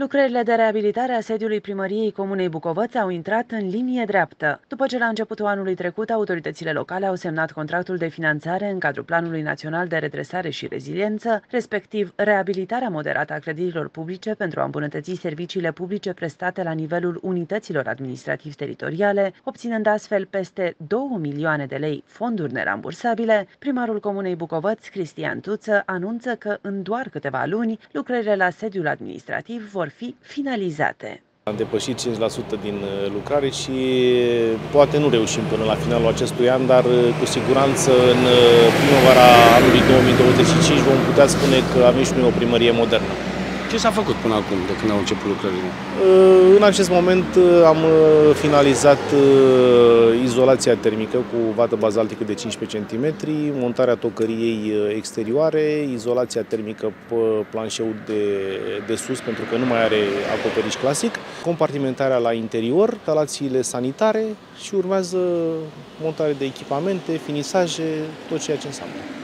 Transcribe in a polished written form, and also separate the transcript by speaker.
Speaker 1: Lucrările de reabilitare a sediului Primăriei Comunei Bucovăț au intrat în linie dreaptă. După ce la începutul anului trecut autoritățile locale au semnat contractul de finanțare în cadrul Planului Național de Redresare și Reziliență, respectiv reabilitarea moderată a clădirilor publice pentru a îmbunătăți serviciile publice prestate la nivelul unităților administrativ-teritoriale, obținând astfel peste 2 milioane de lei fonduri nerambursabile, primarul Comunei Bucovăț, Cristian Tuță, anunță că în doar câteva luni lucrările la sediul administrativ vor fi finalizate.
Speaker 2: Am depășit 5% din lucrare și poate nu reușim până la finalul acestui an, dar cu siguranță în primăvara anului 2025 vom putea spune că avem și noi o primărie modernă.
Speaker 3: Ce s-a făcut până acum, de când au început lucrările?
Speaker 2: În acest moment am finalizat izolația termică cu vată bazaltică de 15 cm, montarea tocăriei exterioare, izolația termică pe planșeul de sus, pentru că nu mai are acoperiș clasic, compartimentarea la interior, instalațiile sanitare și urmează montarea de echipamente, finisaje, tot ceea ce înseamnă.